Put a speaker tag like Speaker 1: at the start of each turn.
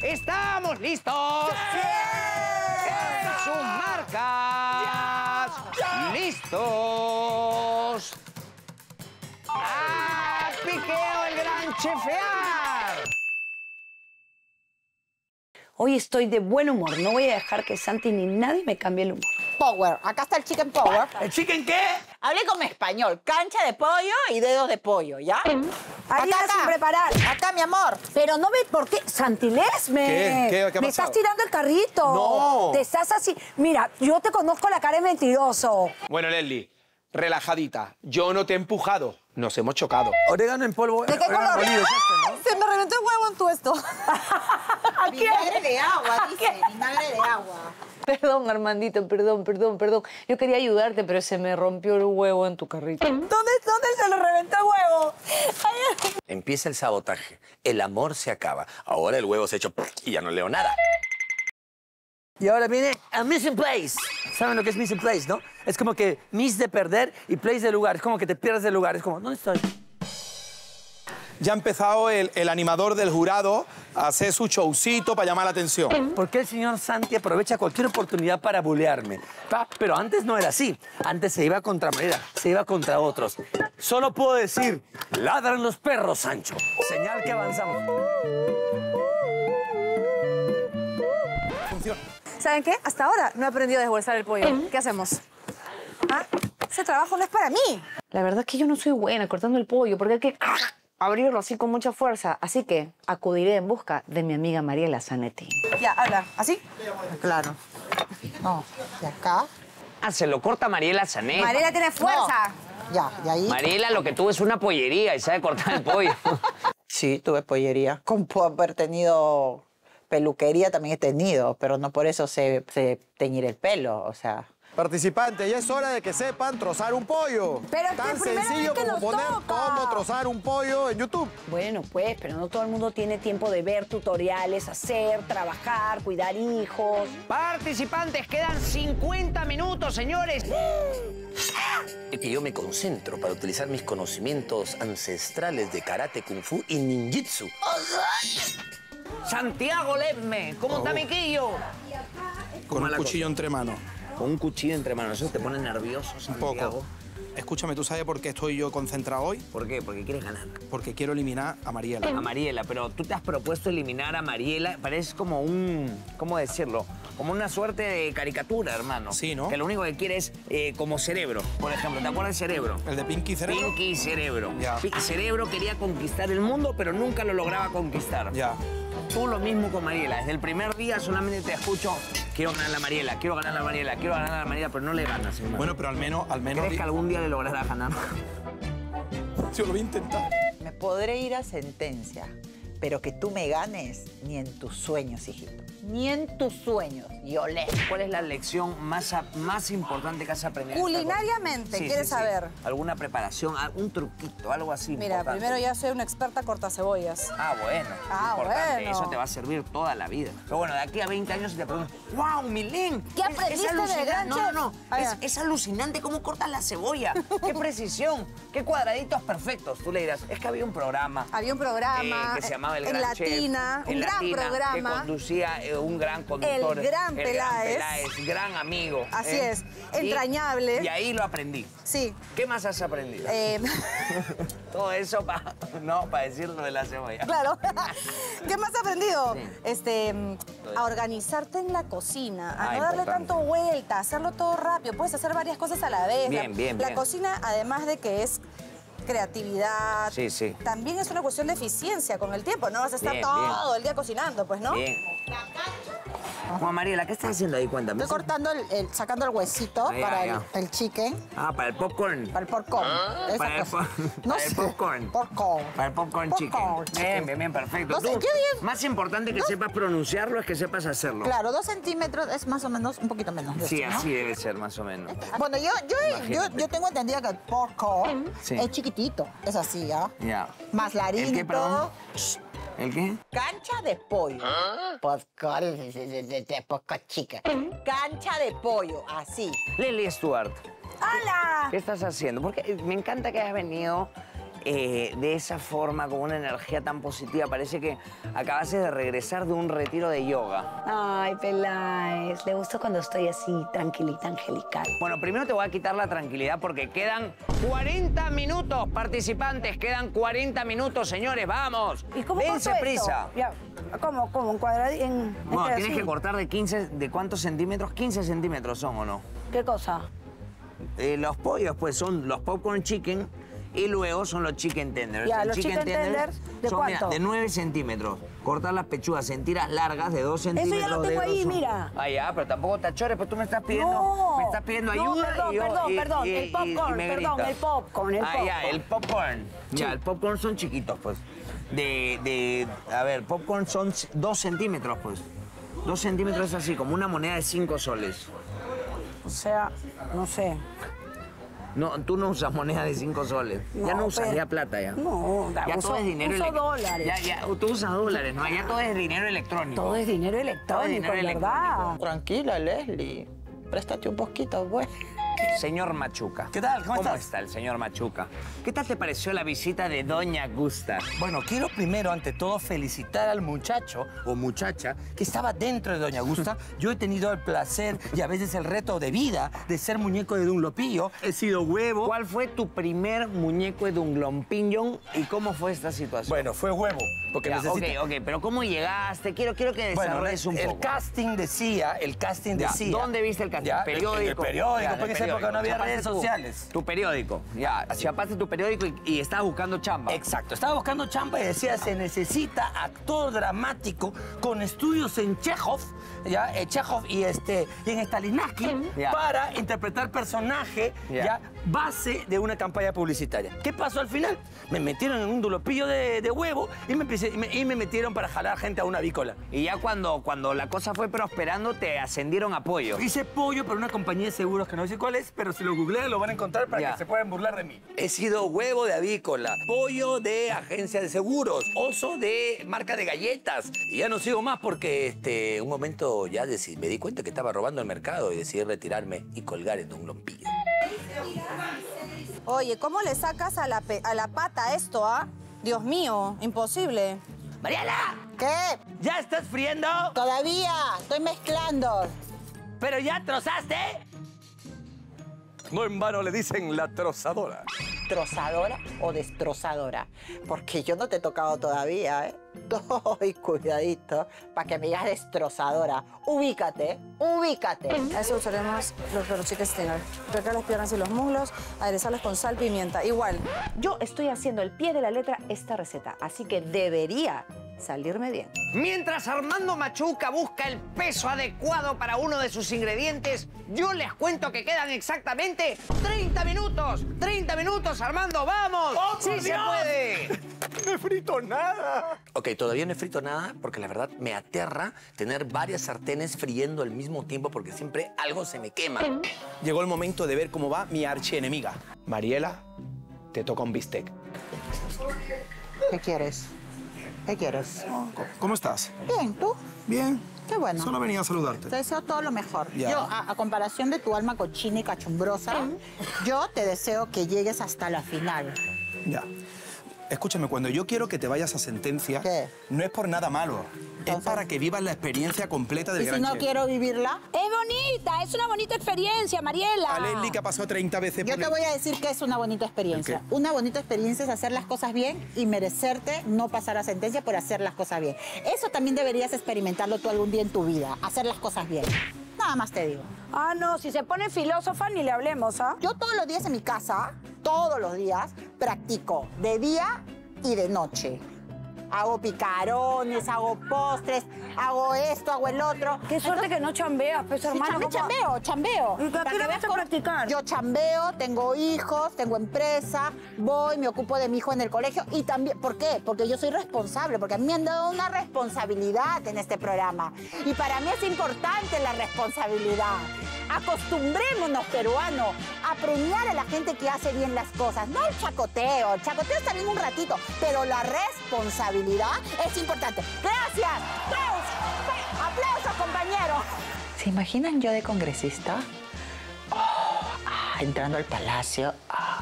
Speaker 1: ¡Estamos listos! ¡En sus marcas! ¡Listos! ¡Ah, piqueo el gran chefear!
Speaker 2: Hoy estoy de buen humor. No voy a dejar que Santi ni nadie me cambie el humor.
Speaker 3: Power. Acá está el chicken power.
Speaker 1: ¿El chicken qué?
Speaker 3: Hablé con mi español. Cancha de pollo y dedos de pollo, ¿ya?
Speaker 2: Harina sin preparar.
Speaker 3: Acá, mi amor.
Speaker 2: Pero no ve por qué. Santilés,
Speaker 4: ¿Qué ha
Speaker 2: me estás tirando el carrito.
Speaker 4: No.
Speaker 2: Te estás así. Mira, yo te conozco la cara de mentiroso.
Speaker 4: Bueno, Leslie, relajadita. Yo no te he empujado. Nos hemos chocado.
Speaker 5: Orégano en polvo.
Speaker 3: ¿De qué color? Se me reventó el huevo en tu esto. Vinagre de agua, dice. Vinagre de agua.
Speaker 6: Perdón, Armandito, perdón. Yo quería ayudarte, pero se me rompió el huevo en tu carrito.
Speaker 2: ¿Dónde se le reventó el huevo?
Speaker 5: Empieza el sabotaje. El amor se acaba. Ahora el huevo se ha hecho y ya no leo nada. Y ahora viene a Missing Place. ¿Saben lo que es Missing Place, no? Es como que miss de perder y place de lugar. Es como que te pierdes de lugar. Es como, ¿dónde estoy?
Speaker 4: Ya ha empezado el animador del jurado a hacer su showcito para llamar la atención.
Speaker 5: ¿Por qué el señor Santi aprovecha cualquier oportunidad para bulearme? Pero antes no era así. Antes se iba contra Mariela, se iba contra otros. Solo puedo decir, ladran los perros, Sancho. Señal que avanzamos.
Speaker 4: Funciona.
Speaker 7: ¿Saben qué? Hasta ahora no he aprendido a deshuesar el pollo. ¿Qué hacemos? ¿Ah? Ese trabajo no es para mí.
Speaker 6: La verdad es que yo no soy buena cortando el pollo, porque hay que abrirlo así con mucha fuerza. Así que acudiré en busca de mi amiga Mariela Zanetti.
Speaker 7: Ya, habla. ¿Así?
Speaker 3: Claro. No, de acá.
Speaker 1: Ah, se lo corta Mariela Zanetti.
Speaker 7: Mariela tiene fuerza.
Speaker 3: Ya, de ahí.
Speaker 1: Mariela lo que tuvo es una pollería y sabe cortar el pollo.
Speaker 3: Sí, tuve pollería. Como puedo haber tenido peluquería, también he tenido, pero no por eso sé teñir el pelo, o sea.
Speaker 8: Participantes, ya es hora de que sepan trozar un pollo.
Speaker 2: Pero es
Speaker 8: Tan
Speaker 2: que primera
Speaker 8: sencillo
Speaker 2: vez que
Speaker 8: como
Speaker 2: nos
Speaker 8: poner
Speaker 2: toca.
Speaker 8: cómo trozar un pollo en YouTube.
Speaker 2: Bueno, pues, pero no todo el mundo tiene tiempo de ver tutoriales, hacer, trabajar, cuidar hijos.
Speaker 1: Participantes, quedan 50 minutos, señores.
Speaker 5: Es que yo me concentro para utilizar mis conocimientos ancestrales de karate, kung fu y ninjitsu.
Speaker 1: Santiago Ledme, ¿cómo está mi quillo?
Speaker 4: Con un cuchillo entre manos.
Speaker 1: Con un cuchillo entre manos, ¿eso te pone nervioso,
Speaker 4: Un
Speaker 1: Santiago?
Speaker 4: poco. Escúchame, ¿tú sabes por qué estoy yo concentrado hoy?
Speaker 1: ¿Por qué? Porque quieres ganar.
Speaker 4: Porque quiero eliminar a Mariela.
Speaker 1: A Mariela, pero tú te has propuesto eliminar a Mariela. Parece como un... ¿Cómo decirlo? Como una suerte de caricatura, hermano.
Speaker 4: Sí, ¿no?
Speaker 1: Que lo único que quiere es como Cerebro, por ejemplo. ¿Te acuerdas de Cerebro?
Speaker 4: ¿El de Pinky Cerebro?
Speaker 1: Pinky Cerebro.
Speaker 4: Ya.
Speaker 1: Cerebro quería conquistar el mundo, pero nunca lo lograba conquistar.
Speaker 4: Ya.
Speaker 1: Tú lo mismo con Mariela. Desde el primer día solamente te escucho, quiero ganar a la Mariela, quiero ganar a la Mariela, quiero ganar a la Mariela, pero no le ganas, hermano.
Speaker 4: Bueno, pero al menos...
Speaker 1: ¿Crees que algún día le lograrás ganar?
Speaker 4: Yo lo voy a intentar.
Speaker 3: Me podré ir a sentencia, pero que tú me ganes ni en tus sueños, hijito. Ni en tus sueños, Yolé.
Speaker 1: ¿Cuál es la lección más importante que has aprendido?
Speaker 7: Culinariamente, ¿quieres saber?
Speaker 1: ¿Alguna preparación, un truquito, algo así
Speaker 7: Mira,
Speaker 1: importante?
Speaker 7: primero ya soy una experta cortacebollas.
Speaker 1: Ah, bueno.
Speaker 7: Ah,
Speaker 1: importante.
Speaker 7: bueno.
Speaker 1: Eso te va a servir toda la vida. Pero bueno, de aquí a 20 años te pregunto, ¡wow, Milén!
Speaker 7: ¿Qué aprendiste del
Speaker 1: alucinante.
Speaker 7: gran
Speaker 1: No,
Speaker 7: chef?
Speaker 1: no, no.
Speaker 7: Ah, ya.
Speaker 1: Es alucinante cómo cortas la cebolla. ¡Qué precisión! ¡Qué cuadraditos perfectos! Tú le dirás, es que había un programa...
Speaker 7: Había un programa
Speaker 1: que se llamaba El
Speaker 7: en
Speaker 1: Gran Chef,
Speaker 7: Latina,
Speaker 1: en
Speaker 7: un gran
Speaker 1: Latina,
Speaker 7: programa.
Speaker 1: que conducía un gran conductor.
Speaker 7: El gran Peláez.
Speaker 1: Gran amigo.
Speaker 7: Así es, entrañable.
Speaker 1: Y ahí lo aprendí.
Speaker 7: Sí.
Speaker 1: ¿Qué más has aprendido? Todo eso para decir lo de la cebolla.
Speaker 7: Claro. ¿Qué más has aprendido?
Speaker 1: Sí.
Speaker 7: A organizarte en la cocina, a no darle
Speaker 1: Importante.
Speaker 7: tanto vuelta, a hacerlo todo rápido. Puedes hacer varias cosas a la vez.
Speaker 1: Bien.
Speaker 7: La cocina, además de que es creatividad,
Speaker 1: Sí.
Speaker 7: también es una cuestión de eficiencia con el tiempo. No vas a estar
Speaker 1: Bien,
Speaker 7: todo el día cocinando, pues, ¿no?
Speaker 1: Bien. Juan Mariela, ¿qué estás haciendo ahí? Cuéntame.
Speaker 3: Estoy cortando sacando el huesito
Speaker 1: Ah, ya,
Speaker 3: para
Speaker 1: ya.
Speaker 3: el chicken,
Speaker 1: Ah, para el popcorn.
Speaker 3: para el popcorn. Esa
Speaker 1: Para el,
Speaker 3: cosa.
Speaker 1: para el popcorn.
Speaker 3: Popcorn.
Speaker 1: Para el popcorn chicken.
Speaker 3: Popcorn
Speaker 1: Bien, perfecto.
Speaker 3: No sé,
Speaker 1: Tú,
Speaker 3: qué bien.
Speaker 1: Más importante que sepas pronunciarlo es que sepas hacerlo.
Speaker 3: Claro, 2 centímetros es más o menos, un poquito menos. de
Speaker 1: Sí,
Speaker 3: esto, ¿no?
Speaker 1: así debe ser, más o menos.
Speaker 3: Bueno,
Speaker 1: Imagínate.
Speaker 3: yo tengo entendido que el popcorn
Speaker 1: Sí.
Speaker 3: es chiquitito. Es así, ¿ya?
Speaker 1: Ya.
Speaker 3: Más larito.
Speaker 1: ¿El qué, perdón? ¿El qué?
Speaker 3: Cancha de pollo. Popcorn de poco chica. Cancha de pollo, así.
Speaker 1: Lily Stuart,
Speaker 2: ¡Hala!
Speaker 1: ¿qué estás haciendo? Porque me encanta que hayas venido de esa forma, con una energía tan positiva. Parece que acabases de regresar de un retiro de yoga.
Speaker 2: Ay, Peláez, le gusta cuando estoy así, tranquilita, angelical.
Speaker 1: Bueno, primero te voy a quitar la tranquilidad porque quedan 40 minutos, participantes. Quedan 40 minutos, señores, vamos.
Speaker 2: ¿Y cómo
Speaker 1: dense
Speaker 2: corto
Speaker 1: prisa.
Speaker 2: esto? Ya, ¿cómo? ¿En cuadradito?
Speaker 1: Bueno, tienes que cortar de 15, ¿de cuántos centímetros? 15 centímetros son, ¿o no?
Speaker 2: ¿Qué cosa?
Speaker 1: Los pollos, pues, son los popcorn chicken y luego son los chicken tenders.
Speaker 2: Ya,
Speaker 1: El
Speaker 2: los chicken tenders, ¿de
Speaker 1: son,
Speaker 2: cuánto?
Speaker 1: mira, de 9 centímetros. Cortar las pechugas en tiras largas de 2 centímetros.
Speaker 2: Eso ya lo tengo
Speaker 1: de
Speaker 2: ahí,
Speaker 1: grosor.
Speaker 2: mira.
Speaker 1: Ah, ya, pero tampoco te achores, pues tú me estás pidiendo,
Speaker 2: No.
Speaker 1: me estás pidiendo ayuda.
Speaker 2: Perdón,
Speaker 1: y yo-
Speaker 2: perdón.
Speaker 1: y-
Speaker 2: El popcorn,
Speaker 1: y me
Speaker 2: perdón,
Speaker 1: gritas.
Speaker 2: el popcorn, el
Speaker 1: Ah, ya,
Speaker 2: popcorn.
Speaker 1: el popcorn. Ya, el popcorn son chiquitos, pues. A ver, popcorn son 2 centímetros, pues. 2 centímetros es así, como una moneda de 5 soles.
Speaker 2: O sea, no sé.
Speaker 1: No, tú no usas moneda de 5 soles. Ya no usas
Speaker 2: pero-
Speaker 1: ya plata ya.
Speaker 2: No,
Speaker 1: Ya todo es dinero
Speaker 2: uso
Speaker 1: electrónico.
Speaker 2: dólares.
Speaker 1: Ya, tú usas dólares, ¿no? Ya todo es dinero electrónico.
Speaker 2: Todo es dinero electrónico,
Speaker 1: dinero
Speaker 2: ¿verdad?
Speaker 3: Tranquila, Leslie. Préstate un poquito, pues.
Speaker 1: Señor Machuca.
Speaker 5: ¿Qué tal? ¿Cómo estás?
Speaker 1: está el señor Machuca? ¿Qué tal te pareció la visita de Doña Gusta?
Speaker 5: Bueno, quiero primero, ante todo, felicitar al muchacho o muchacha que estaba dentro de Doña Gusta. Yo he tenido el placer y a veces el reto de vida de ser muñeco de Dunlopillo. He sido huevo.
Speaker 1: ¿Cuál fue tu primer muñeco de Dunlopillo y cómo fue esta situación?
Speaker 5: Bueno, fue huevo, porque
Speaker 1: Ya,
Speaker 5: necesita...
Speaker 1: ok, pero ¿cómo llegaste? Quiero que
Speaker 5: Bueno,
Speaker 1: desarrolles un poco.
Speaker 5: el casting decía...
Speaker 1: Ya, ¿dónde viste el casting?
Speaker 5: Ya,
Speaker 1: ¿Periódico?
Speaker 5: En el periódico,
Speaker 1: Ya,
Speaker 5: porque en esa época no había
Speaker 1: Chapaste
Speaker 5: redes
Speaker 1: tu-
Speaker 5: sociales.
Speaker 1: Tu periódico, ya. Chapaste tu periódico y estabas buscando chamba.
Speaker 5: Exacto, estaba buscando chamba y decía, se necesita actor dramático con estudios en Chekhov, ¿ya? Chekhov y en Stanislavski
Speaker 1: Ya.
Speaker 5: para interpretar personaje,
Speaker 1: Ya.
Speaker 5: ¿ya? Base de una campaña publicitaria. ¿Qué pasó al final? Me metieron en un dulopillo de huevo y me metieron para jalar gente a una avícola.
Speaker 1: Y ya cuando la cosa fue prosperando, te ascendieron a pollo.
Speaker 5: Hice pollo para una compañía de seguros que no sé cuál es, pero si lo googlean lo van a encontrar para
Speaker 1: Ya.
Speaker 5: que se puedan burlar de mí. He sido huevo de avícola, pollo de agencia de seguros, oso de marca de galletas. Y ya no sigo más porque un momento ya me di cuenta que estaba robando el mercado y decidí retirarme y colgar en un lompillo.
Speaker 7: Oye, ¿cómo le sacas a la pata esto, ah? Dios mío, imposible.
Speaker 5: ¡Mariela!
Speaker 3: ¿Qué?
Speaker 5: ¿Ya estás friendo?
Speaker 3: Todavía, estoy mezclando.
Speaker 5: ¿Pero ya trozaste? No en vano le dicen la trozadora.
Speaker 3: ¿Trozadora o destrozadora? Porque yo no te he tocado todavía, ¿eh? Ay, cuidadito, para que me digas destrozadora. Ubícate, ubícate.
Speaker 7: A eso usaremos los chicken tenders. Recar las piernas y los muslos, aderezarlos con sal, pimienta. Igual.
Speaker 6: Yo estoy haciendo al pie de la letra esta receta, así que debería salirme bien.
Speaker 1: Mientras Armando Machuca busca el peso adecuado para uno de sus ingredientes, yo les cuento que quedan exactamente 30 minutos. 30 minutos, Armando, ¡vamos!
Speaker 5: ¡Oh,
Speaker 1: ¡Sí
Speaker 5: por
Speaker 1: se
Speaker 5: Dios!
Speaker 1: puede!
Speaker 4: No he frito nada.
Speaker 5: Ok, todavía no he frito nada porque la verdad me aterra tener varias sartenes friendo al mismo tiempo porque siempre algo se me quema.
Speaker 4: Llegó el momento de ver cómo va mi archienemiga. Mariela, te toca un bistec.
Speaker 3: ¿Qué quieres? ¿Qué quieres?
Speaker 4: ¿Cómo estás?
Speaker 3: Bien, ¿tú?
Speaker 4: Bien.
Speaker 3: Qué bueno.
Speaker 4: Solo venía a saludarte.
Speaker 3: Te deseo todo lo mejor.
Speaker 4: Ya.
Speaker 3: Yo, a comparación de tu alma cochina y cachumbrosa, yo te deseo que llegues hasta la final.
Speaker 4: Ya. Escúchame, cuando yo quiero que te vayas a sentencia,
Speaker 3: ¿Qué?
Speaker 4: no es por nada malo. Es
Speaker 3: Entonces-
Speaker 4: para que vivas la experiencia completa del
Speaker 3: ¿Y si
Speaker 4: gran
Speaker 3: no
Speaker 4: chef.
Speaker 3: quiero vivirla?
Speaker 2: Es bonita, es una bonita experiencia, Mariela.
Speaker 4: A Leslie, que ha pasado 30 veces
Speaker 3: Yo
Speaker 4: por
Speaker 3: te voy a decir que es una bonita experiencia.
Speaker 4: ¿El qué?
Speaker 3: Una bonita experiencia es hacer las cosas bien y merecerte no pasar a sentencia por hacer las cosas bien. Eso también deberías experimentarlo tú algún día en tu vida, hacer las cosas bien. Nada más te digo.
Speaker 2: Ah, no, si se pone filósofa ni le hablemos, ¿ah?
Speaker 3: Yo todos los días en mi casa, todos los días, practico de día y de noche. Hago picarones, hago postres, hago esto, hago el otro.
Speaker 2: Qué suerte que no chambeas, pues,
Speaker 3: Sí,
Speaker 2: hermano.
Speaker 3: chambeo.
Speaker 2: ¿Y a qué
Speaker 3: Para que
Speaker 2: hora
Speaker 3: veas
Speaker 2: vas a
Speaker 3: cómo-
Speaker 2: practicar?
Speaker 3: Yo chambeo, tengo hijos, tengo empresa, voy, me ocupo de mi hijo en el colegio y también, ¿por qué? Porque yo soy responsable, porque a mí me han dado una responsabilidad en este programa. Y para mí es importante la responsabilidad. Acostumbrémonos, peruanos, a premiar a la gente que hace bien las cosas. No el chacoteo. El chacoteo está bien un ratito, pero la responsabilidad es importante. ¡Gracias! ¡Aplausos! ¡Aplausos, compañero! ¿Se imaginan yo de congresista? Entrando al palacio.